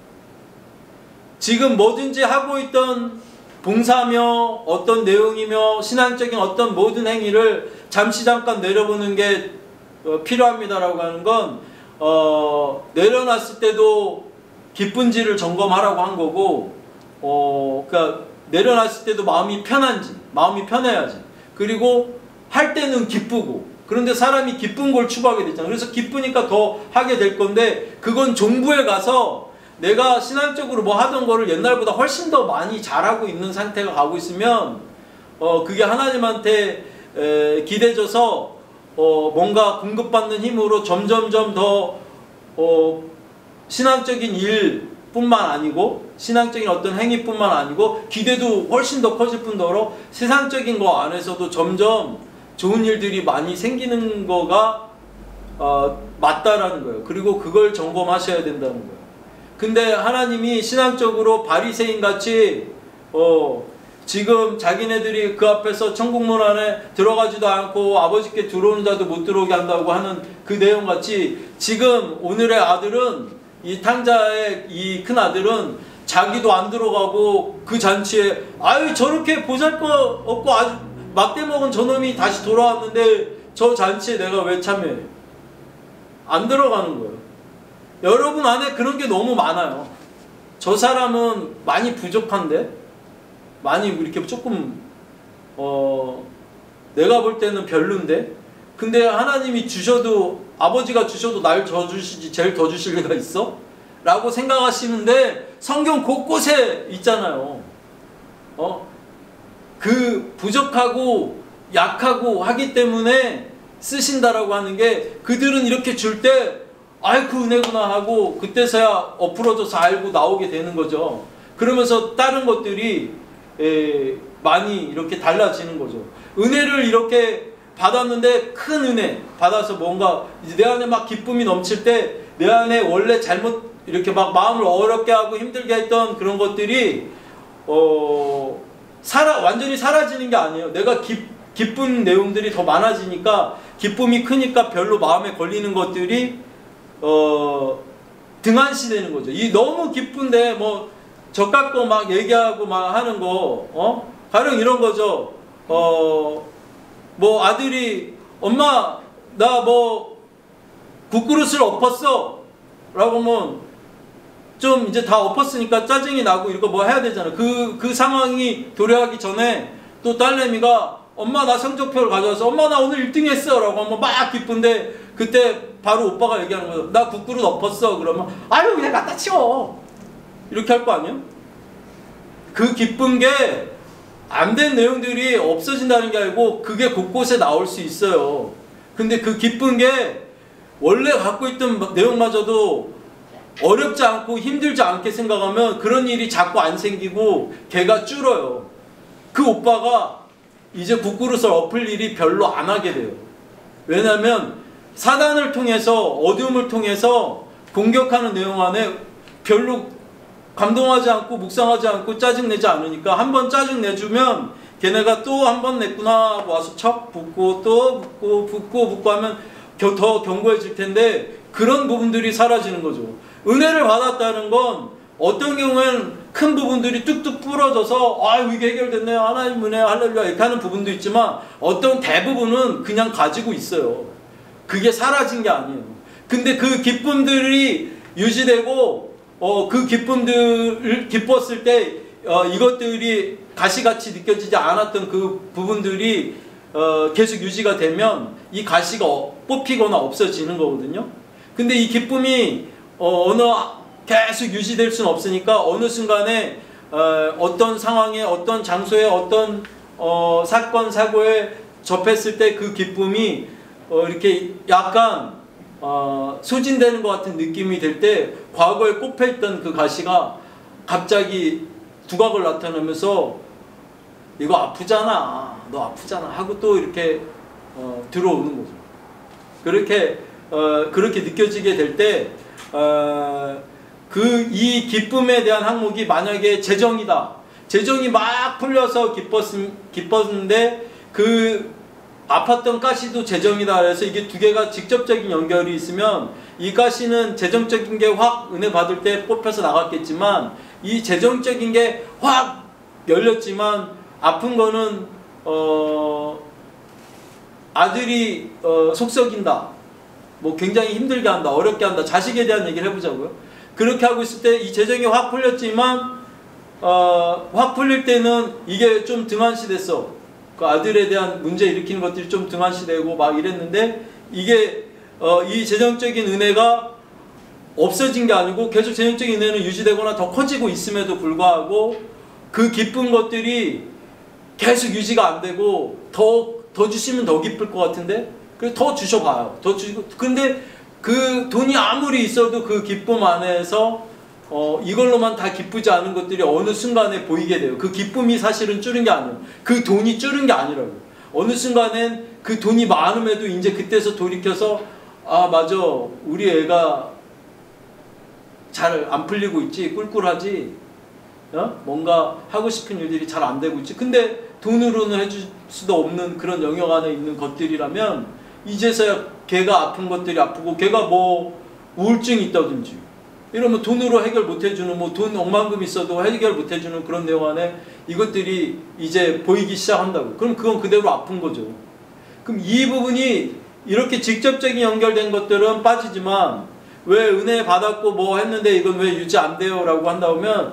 지금 뭐든지 하고 있던 봉사며 어떤 내용이며 신앙적인 어떤 모든 행위를 잠시 잠깐 내려보는 게 필요합니다라고 하는 건 어, 내려놨을 때도 기쁜지를 점검하라고 한 거고 어, 그러니까 내려놨을 때도 마음이 편한지 마음이 편해야지. 그리고 할 때는 기쁘고 그런데 사람이 기쁜 걸 추구하게 되잖아요. 그래서 기쁘니까 더 하게 될 건데 그건 종부에 가서 내가 신앙적으로 뭐 하던 거를 옛날보다 훨씬 더 많이 잘하고 있는 상태가 가고 있으면 어 그게 하나님한테 에, 기대져서 어 뭔가 공급받는 힘으로 점점점 더 어 신앙적인 일뿐만 아니고 신앙적인 어떤 행위뿐만 아니고 기대도 훨씬 더 커질 뿐더러 세상적인 거 안에서도 점점 좋은 일들이 많이 생기는 거가 어 맞다라는 거예요. 그리고 그걸 점검하셔야 된다는 거예요. 근데 하나님이 신앙적으로 바리새인 같이 어 지금 자기네들이 그 앞에서 천국문 안에 들어가지도 않고 아버지께 들어오는 자도 못 들어오게 한다고 하는 그 내용 같이 지금 오늘의 아들은, 이 탕자의 이 큰 아들은 자기도 안 들어가고 그 잔치에 아유 저렇게 보잘것 없고 아주 막대 먹은 저놈이 다시 돌아왔는데 저 잔치에 내가 왜 참여해? 안 들어가는 거예요. 여러분 안에 그런 게 너무 많아요. 저 사람은 많이 부족한데, 많이 이렇게 조금 어 내가 볼 때는 별론데, 근데 하나님이 주셔도, 아버지가 주셔도 날 더 주시지 제일 더 주실 리가 있어? 라고 생각하시는데 성경 곳곳에 있잖아요. 어? 그 부족하고 약하고 하기 때문에 쓰신다라고 하는 게, 그들은 이렇게 줄 때 아이 그 은혜구나 하고 그때서야 엎으러져서 알고 나오게 되는 거죠. 그러면서 다른 것들이 에, 많이 이렇게 달라지는 거죠. 은혜를 이렇게 받았는데, 큰 은혜 받아서 뭔가 이제 내 안에 막 기쁨이 넘칠 때, 내 안에 원래 잘못 이렇게 막 마음을 어렵게 하고 힘들게 했던 그런 것들이 어 사라 완전히 사라지는 게 아니에요. 내가 기, 기쁜 내용들이 더 많아지니까, 기쁨이 크니까 별로 마음에 걸리는 것들이 어 등한시되는 거죠. 이 너무 기쁜데 뭐 적 갖고 막 얘기하고 막 하는 거, 어? 가령 이런 거죠. 어, 뭐 아들이 엄마 나 뭐 국그릇을 엎었어 라고 하면 좀 이제 다 엎었으니까 짜증이 나고 이거 뭐 해야 되잖아. 그, 그 상황이 도래하기 전에 또 딸내미가 엄마 나 성적표를 가져와서 엄마 나 오늘 일 등 했어 라고 하면 막 기쁜데, 그때 바로 오빠가 얘기하는 거죠. 나 국그릇 엎었어. 그러면 아유 그냥 갖다 치워. 이렇게 할 거 아니에요? 그 기쁜 게 안 된 내용들이 없어진다는 게 아니고 그게 곳곳에 나올 수 있어요. 근데 그 기쁜 게 원래 갖고 있던 내용마저도 어렵지 않고 힘들지 않게 생각하면 그런 일이 자꾸 안 생기고 걔가 줄어요. 그 오빠가 이제 국그릇을 엎을 일이 별로 안 하게 돼요. 왜냐하면 사단을 통해서, 어둠을 통해서 공격하는 내용 안에 별로 감동하지 않고 묵상하지 않고 짜증내지 않으니까, 한번 짜증내주면 걔네가 또 한 번 냈구나 와서 척 붙고 또 붙고 붙고 붙고 하면 더 견고해질 텐데, 그런 부분들이 사라지는 거죠. 은혜를 받았다는 건 어떤 경우에는 큰 부분들이 뚝뚝 부러져서 아유 이게 해결됐네요, 하나님 은혜 할렐루야 이렇게 하는 부분도 있지만, 어떤 대부분은 그냥 가지고 있어요. 그게 사라진 게 아니에요. 근데 그 기쁨들이 유지되고 어, 그 기쁨들을 기뻤을 때 어, 이것들이 가시같이 느껴지지 않았던 그 부분들이 어, 계속 유지가 되면 이 가시가 어, 뽑히거나 없어지는 거거든요. 근데 이 기쁨이 어, 어느 계속 유지될 수는 없으니까 어느 순간에 어, 어떤 상황에, 어떤 장소에, 어떤 어, 사건 사고에 접했을 때 그 기쁨이 어, 이렇게 약간 어, 소진되는 것 같은 느낌이 들 때, 과거에 꼽혀있던 그 가시가 갑자기 두각을 나타내면서 이거 아프잖아, 너 아프잖아 하고 또 이렇게 어, 들어오는 거죠. 그렇게 어, 그렇게 느껴지게 될 때 어, 그 이 기쁨에 대한 항목이 만약에 재정이다, 재정이 막 풀려서 기뻤, 기뻤는데 그 아팠던 가시도 재정이다 그래서 이게 두 개가 직접적인 연결이 있으면, 이 가시는 재정적인 게 확 은혜 받을 때 뽑혀서 나갔겠지만, 이 재정적인 게 확 열렸지만 아픈 거는 어 아들이 어 속썩인다, 뭐 굉장히 힘들게 한다, 어렵게 한다, 자식에 대한 얘기를 해보자고요. 그렇게 하고 있을 때 이 재정이 확 풀렸지만 어 확 풀릴 때는 이게 좀 등한시 됐어. 그 아들에 대한 문제 일으키는 것들이 좀 등한시되고 막 이랬는데, 이게 어, 이 재정적인 은혜가 없어진 게 아니고 계속 재정적인 은혜는 유지되거나 더 커지고 있음에도 불구하고 그 기쁜 것들이 계속 유지가 안 되고 더, 더 주시면 더 기쁠 것 같은데, 그래서 더 주셔봐요. 더 주시고, 근데 그 돈이 아무리 있어도 그 기쁨 안에서 어, 이걸로만 다 기쁘지 않은 것들이 어느 순간에 보이게 돼요. 그 기쁨이 사실은 줄은 게 아니에요. 그 돈이 줄은 게 아니라고요. 어느 순간엔 그 돈이 많음에도 이제 그때서 돌이켜서 아 맞아, 우리 애가 잘 안 풀리고 있지, 꿀꿀하지, 어? 뭔가 하고 싶은 일들이 잘 안 되고 있지. 근데 돈으로는 해줄 수도 없는 그런 영역 안에 있는 것들이라면 이제서야 걔가 아픈 것들이 아프고 걔가 뭐 우울증이 있다든지 이러면 돈으로 해결 못 해주는 뭐 돈 억만금 있어도 해결 못 해주는 그런 내용 안에 이것들이 이제 보이기 시작한다고. 그럼 그건 그대로 아픈 거죠. 그럼 이 부분이 이렇게 직접적인 연결된 것들은 빠지지만 왜 은혜 받았고 뭐 했는데 이건 왜 유지 안 돼요? 라고 한다면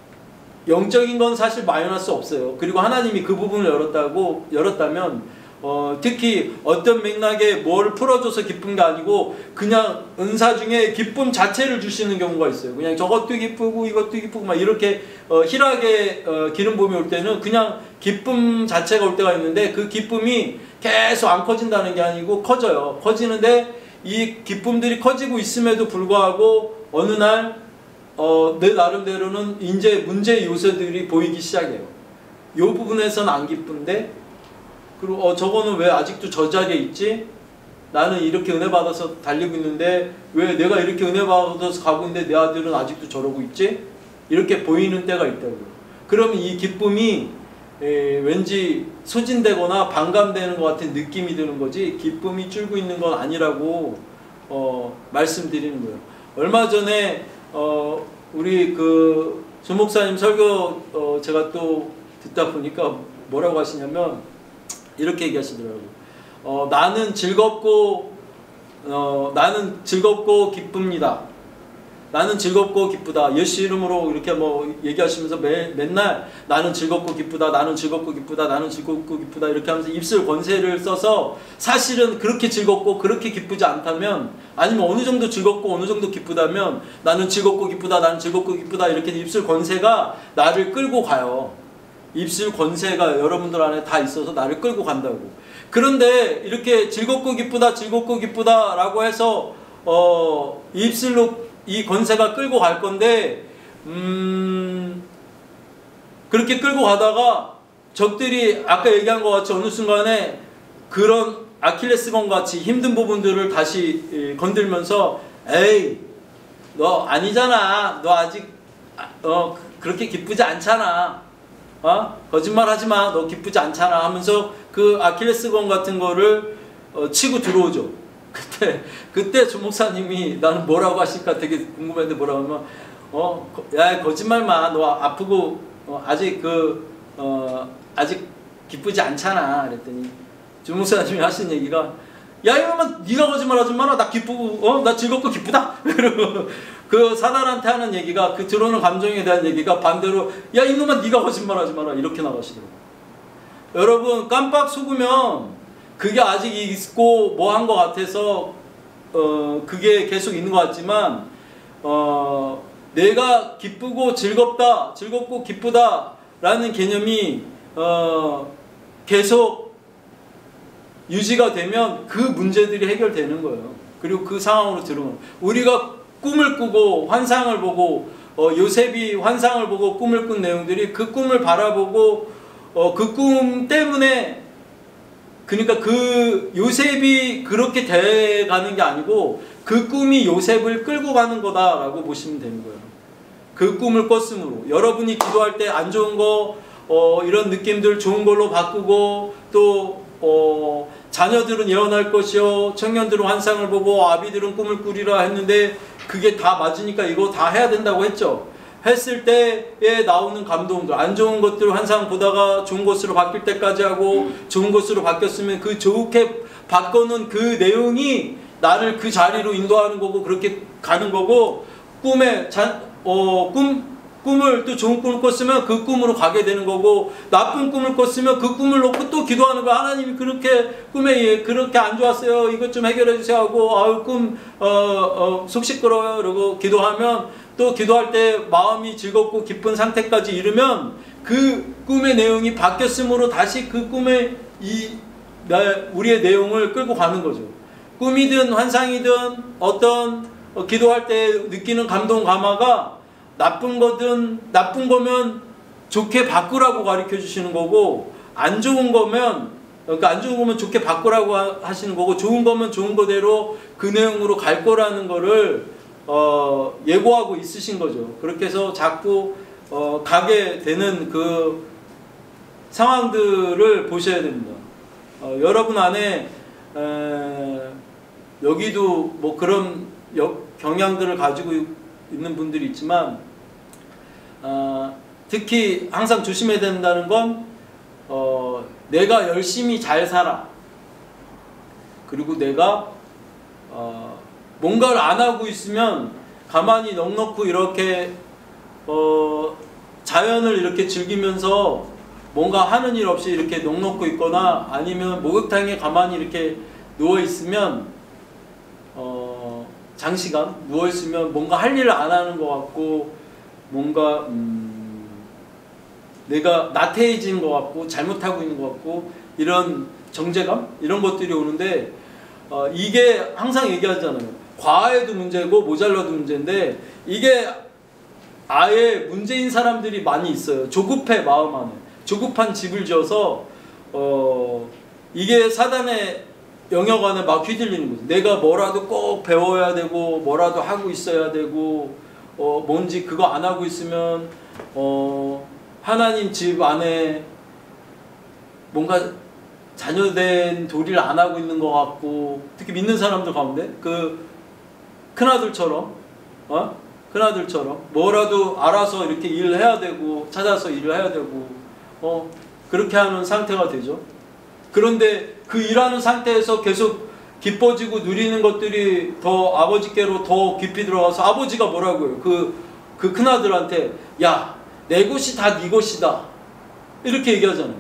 영적인 건 사실 마련할 수 없어요. 그리고 하나님이 그 부분을 열었다고, 열었다면 어, 특히 어떤 맥락에 뭘 풀어줘서 기쁜 게 아니고 그냥 은사 중에 기쁨 자체를 주시는 경우가 있어요. 그냥 저것도 기쁘고 이것도 기쁘고 막 이렇게 어, 희락의 어, 기름 부음이 올 때는 그냥 기쁨 자체가 올 때가 있는데 그 기쁨이 계속 안 커진다는 게 아니고 커져요. 커지는데 이 기쁨들이 커지고 있음에도 불구하고 어느 날 어, 내 나름대로는 이제 문제 요소들이 보이기 시작해요. 이 부분에서는 안 기쁜데 그리고 어 저거는 왜 아직도 저 자리에 있지? 나는 이렇게 은혜 받아서 달리고 있는데 왜 내가 이렇게 은혜 받아서 가고 있는데 내 아들은 아직도 저러고 있지? 이렇게 보이는 때가 있다고요. 그러면 이 기쁨이 에, 왠지 소진되거나 반감되는 것 같은 느낌이 드는 거지 기쁨이 줄고 있는 건 아니라고 어, 말씀드리는 거예요. 얼마 전에 어, 우리 그 조 목사님 설교 어, 제가 또 듣다 보니까 뭐라고 하시냐면 이렇게 얘기하시더라고요. 어, 나는 즐겁고 어, 나는 즐겁고 기쁩니다. 나는 즐겁고 기쁘다. 예수 이름으로 이렇게 뭐 얘기하시면서 매, 맨날 나는 즐겁고 기쁘다. 나는 즐겁고 기쁘다. 나는 즐겁고 기쁘다. 이렇게 하면서 입술 권세를 써서 사실은 그렇게 즐겁고 그렇게 기쁘지 않다면 아니면 어느 정도 즐겁고 어느 정도 기쁘다면 나는 즐겁고 기쁘다. 나는 즐겁고 기쁘다. 이렇게 입술 권세가 나를 끌고 가요. 입술 권세가 여러분들 안에 다 있어서 나를 끌고 간다고. 그런데 이렇게 즐겁고 기쁘다. 즐겁고 기쁘다 라고 해서 어, 입술로 이 권세가 끌고 갈 건데 음 그렇게 끌고 가다가 적들이 아까 얘기한 것 같이 어느 순간에 그런 아킬레스건 같이 힘든 부분들을 다시 건들면서 에이 너 아니잖아. 너 아직 어 그렇게 기쁘지 않잖아. 어? 거짓말 하지마. 너 기쁘지 않잖아 하면서 그 아킬레스건 같은 거를 어, 치고 들어오죠. 그때 그때 조 목사님이 나는 뭐라고 하실까 되게 궁금했는데 뭐라고 하면 어, 야 거짓말마. 너 아프고 어, 아직 그 어, 아직 기쁘지 않잖아. 그랬더니 조 목사님이 하신 얘기가 야 이러면 네가 거짓말하지 마라. 나 기쁘고 어, 나 즐겁고 기쁘다. 그리고 그 사단한테 하는 얘기가 그 들어오는 감정에 대한 얘기가 반대로 야 이놈아 네가 거짓말하지 마라. 이렇게 나가시더라고요. 여러분 깜빡 속으면 그게 아직 있고 뭐 한 것 같아서 어 그게 계속 있는 것 같지만 어 내가 기쁘고 즐겁다, 즐겁고 기쁘다 라는 개념이 어 계속 유지가 되면 그 문제들이 해결되는 거예요. 그리고 그 상황으로 들어오는 우리가 꿈을 꾸고 환상을 보고 어 요셉이 환상을 보고 꿈을 꾼 내용들이 그 꿈을 바라보고 어 그 꿈 때문에 그러니까 그 요셉이 그렇게 돼가는 게 아니고 그 꿈이 요셉을 끌고 가는 거다라고 보시면 되는 거예요. 그 꿈을 꿨으므로 여러분이 기도할 때 안 좋은 거 어, 이런 느낌들 좋은 걸로 바꾸고 또 어, 자녀들은 예언할 것이요 청년들은 환상을 보고 아비들은 꿈을 꾸리라 했는데 그게 다 맞으니까 이거 다 해야 된다고 했죠. 했을 때에 나오는 감동들 안 좋은 것들 환상 보다가 좋은 것으로 바뀔 때까지 하고 좋은 것으로 바뀌었으면 그 좋게 바꾸는 그 내용이 나를 그 자리로 인도하는 거고 그렇게 가는 거고 꿈에 잔, 어, 꿈, 꿈을 또 좋은 꿈을 꿨으면 그 꿈으로 가게 되는 거고 나쁜 꿈을 꿨으면 그 꿈을 놓고 또 기도하는 거야. 하나님이 그렇게 꿈에 그렇게 안 좋았어요. 이것 좀 해결해 주세요 하고 아유 꿈 어, 어, 속 시끄러워요. 그러고 기도하면 또 기도할 때 마음이 즐겁고 기쁜 상태까지 이르면 그 꿈의 내용이 바뀌었으므로 다시 그 꿈의 이 우리의 내용을 끌고 가는 거죠. 꿈이든 환상이든 어떤 어, 기도할 때 느끼는 감동 감화가 나쁜 거든 나쁜 거면 좋게 바꾸라고 가르쳐 주시는 거고 안 좋은 거면 그러니까 안 좋은 거면 좋게 바꾸라고 하시는 거고 좋은 거면 좋은 거대로 그 내용으로 갈 거라는 거를 어, 예고하고 있으신 거죠. 그렇게 해서 자꾸 어, 가게 되는 그 상황들을 보셔야 됩니다. 어, 여러분 안에 에, 여기도 뭐 그런 여, 경향들을 가지고 있는 분들이 있지만 어, 특히 항상 조심해야 된다는 건 어, 내가 열심히 잘 살아. 그리고 내가 어, 뭔가를 안 하고 있으면 가만히 넋놓고 이렇게 어, 자연을 이렇게 즐기면서 뭔가 하는 일 없이 이렇게 넋놓고 있거나 아니면 목욕탕에 가만히 이렇게 누워 있으면 어, 장시간 누워 있으면 뭔가 할 일을 안 하는 것 같고 뭔가 음, 내가 나태해지는 것 같고 잘못하고 있는 것 같고 이런 정제감 이런 것들이 오는데 어, 이게 항상 얘기하잖아요. 과해도 문제고 모자라도 문제인데 이게 아예 문제인 사람들이 많이 있어요. 조급해 마음 안에. 조급한 집을 지어서 어, 이게 사단의 영역 안에 막 휘둘리는 거죠. 내가 뭐라도 꼭 배워야 되고 뭐라도 하고 있어야 되고 어, 뭔지 그거 안 하고 있으면 어, 하나님 집 안에 뭔가 자녀된 도리를 안 하고 있는 것 같고 특히 믿는 사람들 가운데 그 큰아들처럼 어? 큰아들처럼 뭐라도 알아서 이렇게 일을 해야 되고 찾아서 일을 해야 되고 어 그렇게 하는 상태가 되죠. 그런데 그 일하는 상태에서 계속 기뻐지고 누리는 것들이 더 아버지께로 더 깊이 들어가서 아버지가 뭐라고 해요? 그, 그 큰아들한테 야, 내 것이 다 네 것이다 이렇게 얘기하잖아요.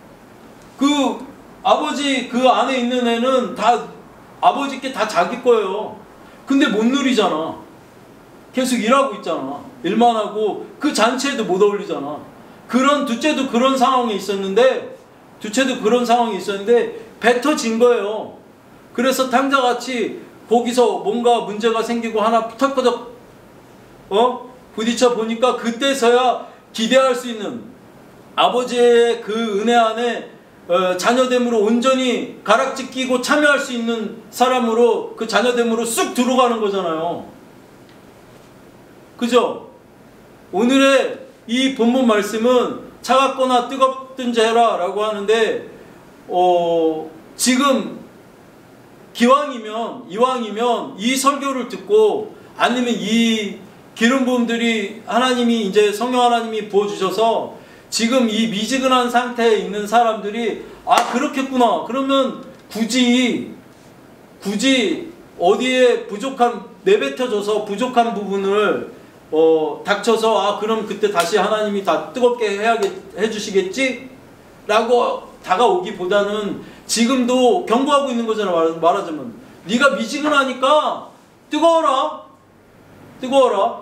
그 아버지 그 안에 있는 애는 다 아버지께 다 자기 거예요. 근데 못 누리잖아. 계속 일하고 있잖아. 일만 하고 그 잔치에도 못 어울리잖아. 그런 둘째도 그런 상황에 있었는데 둘째도 그런 상황이 있었는데 뱉어진 거예요. 그래서 탕자같이 거기서 뭔가 문제가 생기고 하나 푸덕푸덕 어? 부딪혀 보니까 그때서야 기대할 수 있는 아버지의 그 은혜 안에 어, 자녀됨으로 온전히 가락지 끼고 참여할 수 있는 사람으로 그 자녀됨으로 쑥 들어가는 거잖아요. 그죠? 오늘의 이 본문 말씀은 차갑거나 뜨겁든지 해라 라고 하는데 어, 지금 기왕이면 이왕이면 이 설교를 듣고 아니면 이 기름 부음들이 하나님이 이제 성령 하나님이 부어주셔서 지금 이 미지근한 상태에 있는 사람들이 아 그렇겠구나 그러면 굳이 굳이 어디에 부족한 내뱉어져서 부족한 부분을 어, 닥쳐서 아 그럼 그때 다시 하나님이 다 뜨겁게 해야겠, 해주시겠지? 라고 다가오기보다는 지금도 경고하고 있는 거잖아. 말하자면 네가 미지근하니까 뜨거워라 뜨거워라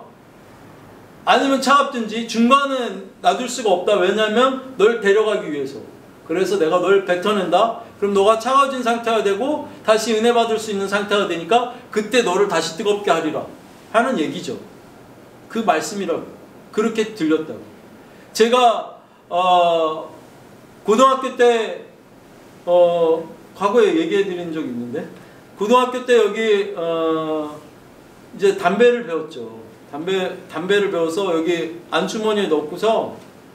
아니면 차갑든지 중간에 놔둘 수가 없다. 왜냐하면 널 데려가기 위해서. 그래서 내가 널 뱉어낸다. 그럼 너가 차가워진 상태가 되고 다시 은혜 받을 수 있는 상태가 되니까 그때 너를 다시 뜨겁게 하리라 하는 얘기죠. 그 말씀이라고 그렇게 들렸다고. 제가 어, 고등학교 때 어, 과거에 얘기해 드린 적이 있는데 고등학교 때 여기 어, 이제 담배를 배웠죠. 담배, 담배를 배워서 여기 안주머니에 넣고서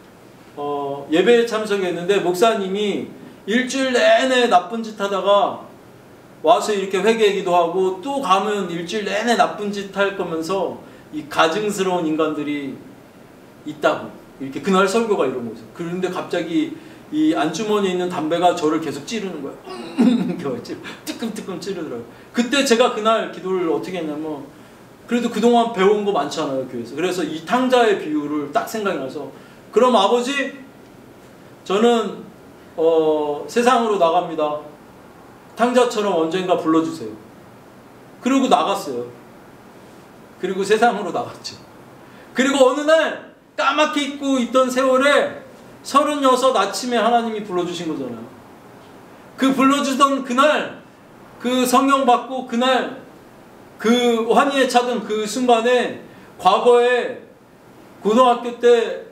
어, 예배에 참석했는데 목사님이 일주일 내내 나쁜 짓 하다가 와서 이렇게 회개하기도 하고 또 가면 일주일 내내 나쁜 짓 할 거면서 이 가증스러운 인간들이 있다고 이렇게 그날 설교가 이런 거죠. 그런데 갑자기 이 안주머니에 있는 담배가 저를 계속 찌르는 거예요. 뜨끔뜨끔 찌르더라고요. 그때 제가 그날 기도를 어떻게 했냐면 그래도 그동안 배운 거 많잖아요 교회에서. 그래서 이 탕자의 비유를 딱 생각이 나서 그럼 아버지 저는 어, 세상으로 나갑니다. 탕자처럼 언젠가 불러주세요. 그리고 나갔어요. 그리고 세상으로 나갔죠. 그리고 어느 날 까맣게 입고 있던 세월에 서른여섯 아침에 하나님이 불러주신 거잖아요. 그 불러주던 그날 그 성령 받고 그날 그 환희에 차던 그 순간에 과거에 고등학교 때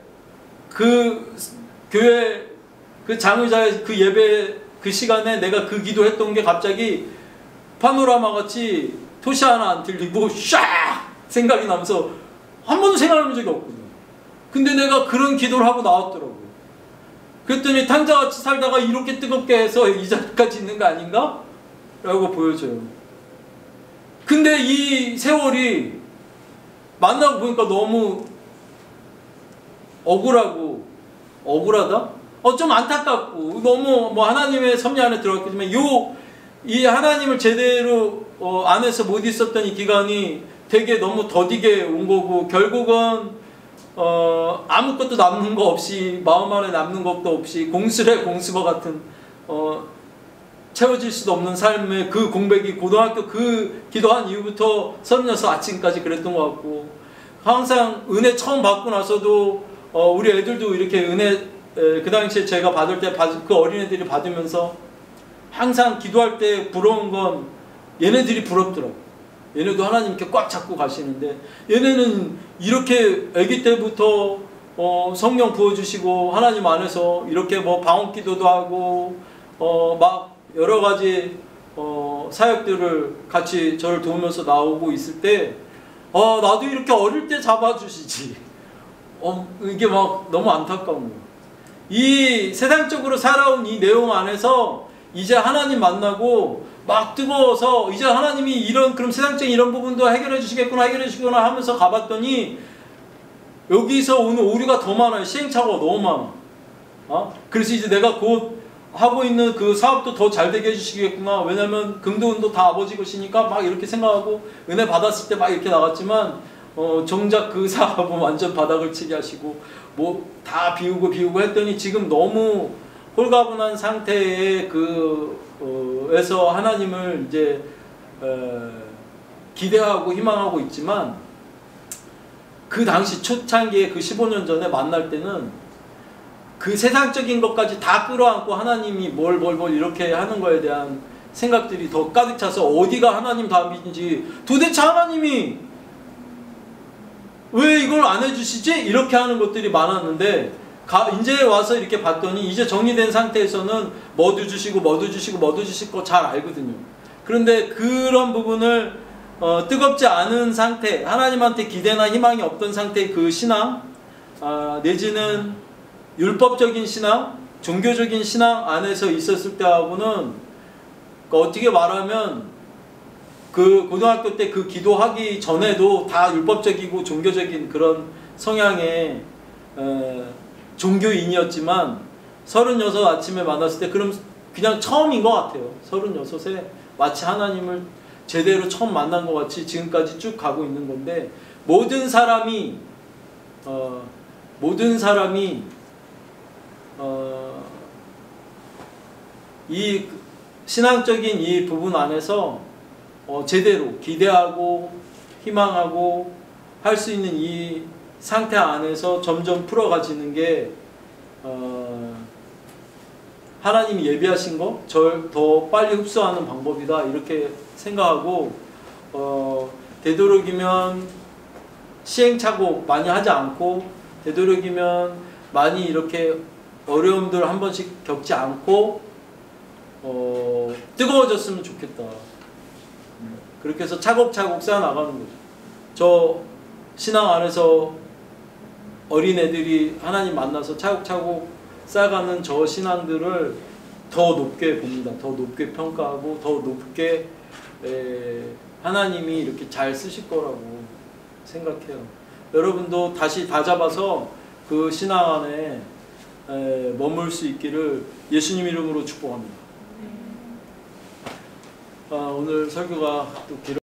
그 교회 그 장의자의 그 예배 그 시간에 내가 그 기도했던 게 갑자기 파노라마 같이 토시 하나 안 들리고 샥 생각이 나면서 한 번도 생각해본 적이 없거든요. 근데 내가 그런 기도를 하고 나왔더라고요. 그랬더니 탕자같이 살다가 이렇게 뜨겁게 해서 이 자리까지 있는 거 아닌가? 라고 보여줘요. 근데 이 세월이 만나고 보니까 너무 억울하고, 억울하다? 어, 좀 안타깝고, 너무 뭐 하나님의 섭리 안에 들어갔겠지만, 요, 이 하나님을 제대로 어, 안에서 못 있었던 이 기간이 되게 너무 더디게 온 거고, 결국은 어, 아무것도 남는 거 없이, 마음 안에 남는 것도 없이, 공수래 공수거 같은, 어, 채워질 수도 없는 삶의 그 공백이 고등학교 그 기도한 이후부터 서른여섯 아침까지 그랬던 것 같고, 항상 은혜 처음 받고 나서도 어, 우리 애들도 이렇게 은혜 에, 그 당시에 제가 받을 때 그 어린애들이 받으면서 항상 기도할 때 부러운 건 얘네들이 부럽더라고. 얘네도 하나님께 꽉 잡고 가시는데, 얘네는 이렇게 아기 때부터 어, 성령 부어주시고 하나님 안에서 이렇게 뭐 방언기도도 하고 어, 막 여러 가지 어, 사역들을 같이 저를 도우면서 나오고 있을 때, 어, 나도 이렇게 어릴 때 잡아주시지. 어, 이게 막 너무 안타까운 거예요. 이 세상적으로 살아온 이 내용 안에서 이제 하나님 만나고 막 뜨거워서 이제 하나님이 이런, 그럼 세상적인 이런 부분도 해결해 주시겠구나, 해결해 주시구나 하면서 가봤더니 여기서 오는 오류가 더 많아요. 시행착오가 너무 많아. 어? 그래서 이제 내가 곧 하고 있는 그 사업도 더 잘 되게 해주시겠구나. 왜냐면 금도 은도 다 아버지 것이니까 막 이렇게 생각하고 은혜 받았을 때 막 이렇게 나갔지만, 어, 정작 그 사업은 완전 바닥을 치게 하시고 뭐 다 비우고 비우고 했더니 지금 너무 홀가분한 상태의 그 어, 에서 하나님을 이제 에, 기대하고 희망하고 있지만, 그 당시 초창기에 그 십오 년 전에 만날 때는 그 세상적인 것까지 다 끌어안고 하나님이 뭘 뭘 뭘 이렇게 하는 거에 대한 생각들이 더 가득 차서 어디가 하나님 다음인지, 도대체 하나님이 왜 이걸 안 해주시지? 이렇게 하는 것들이 많았는데, 가, 이제 와서 이렇게 봤더니 이제 정리된 상태에서는 뭐도 주시고 뭐도 주시고 뭐도 주실 거 잘 알거든요. 그런데 그런 부분을 어, 뜨겁지 않은 상태, 하나님한테 기대나 희망이 없던 상태의 그 신앙, 아, 내지는 율법적인 신앙, 종교적인 신앙 안에서 있었을 때하고는, 그러니까 어떻게 말하면 그 고등학교 때 그 기도하기 전에도 다 율법적이고 종교적인 그런 성향의 에, 종교인이었지만, 서른여섯 아침에 만났을 때 그럼 그냥 처음인 것 같아요. 서른여섯에 마치 하나님을 제대로 처음 만난 것 같이 지금까지 쭉 가고 있는 건데, 모든 사람이 어, 모든 사람이 어, 이 신앙적인 이 부분 안에서 어, 제대로 기대하고 희망하고 할 수 있는 이 상태 안에서 점점 풀어가지는 게 어, 하나님이 예비하신 거, 절 더 빨리 흡수하는 방법이다, 이렇게 생각하고, 어, 되도록이면 시행착오 많이 하지 않고, 되도록이면 많이 이렇게 어려움들 한 번씩 겪지 않고 어, 뜨거워졌으면 좋겠다. 그렇게 해서 차곡차곡 쌓아나가는 거죠. 저 신앙 안에서 어린애들이 하나님 만나서 차곡차곡 쌓아가는 저 신앙들을 더 높게 봅니다. 더 높게 평가하고 더 높게 에, 하나님이 이렇게 잘 쓰실 거라고 생각해요. 여러분도 다시 다잡아서 그 신앙 안에 에, 머물 수 있기를 예수님 이름으로 축복합니다. 아, 오늘 설교가 또 길어